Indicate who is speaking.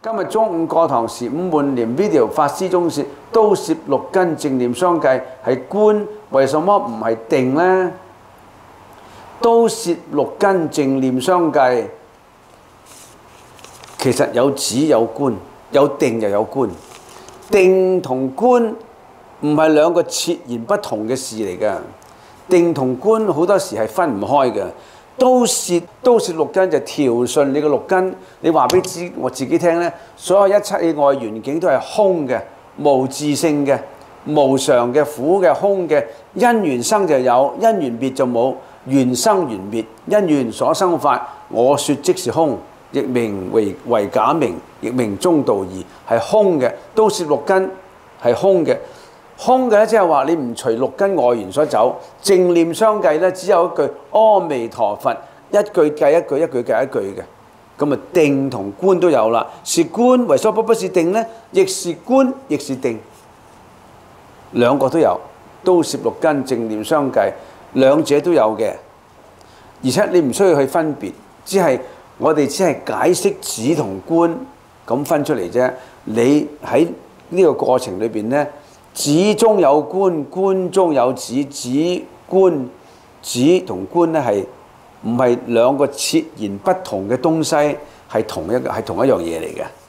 Speaker 1: 今日中午過堂時，伍悶廉 video 法師中說，都攝六根正念相繼係觀，為什麼唔係定呢？都攝六根正念相繼，其實有止有觀，有定又有觀。定同觀唔係兩個截然不同嘅事嚟㗎。定同觀好多時係分唔開嘅。都攝六根就調順你個六根。你話俾我自己聽呢，所有一切外緣境都係空嘅、無自性嘅、無常嘅、苦嘅、空嘅。因緣生就有，因緣滅就冇。緣生緣滅，因緣所生法，我說即是空，亦名為假名，亦名中道義，係空嘅。都攝六根係空嘅。空嘅咧，即係話你唔隨六根外緣所走，正念相繼咧，只有一句阿彌陀佛，一句計一句，一句計一句嘅。咁啊，定同觀都有啦。是觀為所不是定呢？亦是觀，亦是定，兩個都有。都攝六根，正念相繼，兩者都有嘅。而且你唔需要去分別，我哋只係解釋止同觀咁分出嚟啫。你喺呢個過程裏邊呢，止中有觀，觀中有止，止同觀呢係唔係兩個截然不同嘅東西，係同一樣嘢嚟嘅。